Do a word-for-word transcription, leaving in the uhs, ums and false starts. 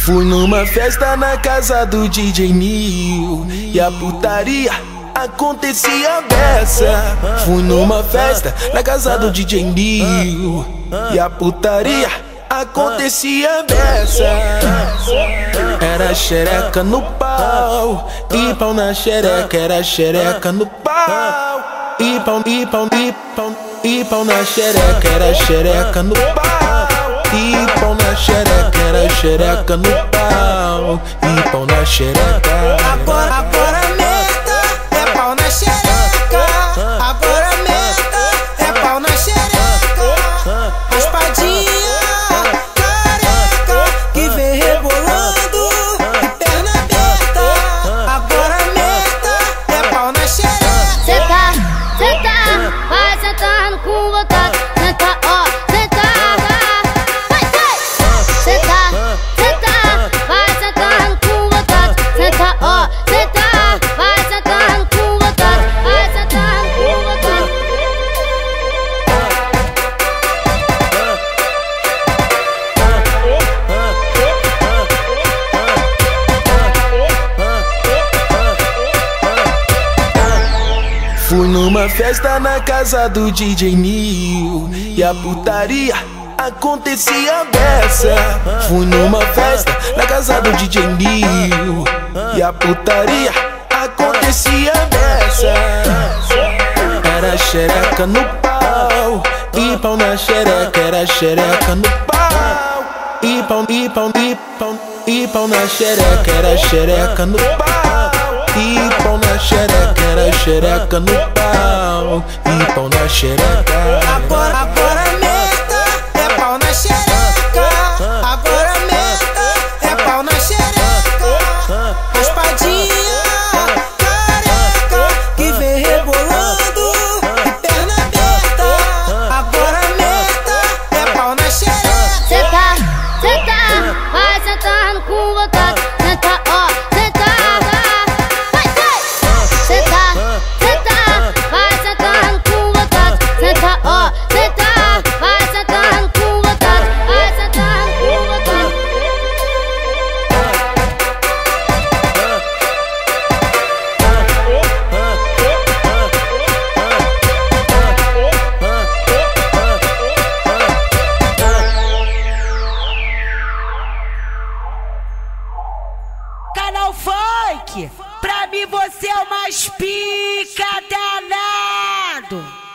Fui numa festa na casa do D J Nil e a putaria acontecia dessa. Fui numa festa na casa do D J Nil e a putaria acontecia dessa. Era xereca no pau e pau na xereca. Era xereca no pau e pau, e pau, e pau, e pau na xereca. Era xereca no pau e pau na xereca. Era xereca no pau e pau na xereca. Agora, agora meta é pau na xereca. Agora meta é pau na xereca. Raspadinha, careca, que vem rebolando e perna aberta. Agora meta é pau na xereca. Senta, senta, vai sentando com vontade. Senta, ó, sentada. Vai, vai. Senta, senta, vai sentando com vontade. Senta, ó, senta, vai sentando com vontade. Vai sentando com vontade. Fui numa festa na casa do D J Nil e a putaria acontecia dessa. Fui numa festa na casa do D J Nil e a putaria acontecia dessa. Era xereca no pau e pau na xereca. Era xereca no pau e pau, e pau, e pau, e pau na xereca. Era xereca no pau e pau na xereca. Era xereca no pau e pau na xereca. Agora, agora meta é pau na xereca. Agora meta é pau na xereca. Raspadinha, careca, que vem rebolando e perna aberta. Agora meta é pau na xereca. Senta, senta, vai sentando com vontade. Senta, ó, sentada. Vai, vai. Senta, senta, vai sentando com vontade. Senta, ó, senta, vai sentando com vontade. Vai sentando com vontade. Canal Funk, pra mim você é o mais pica danado.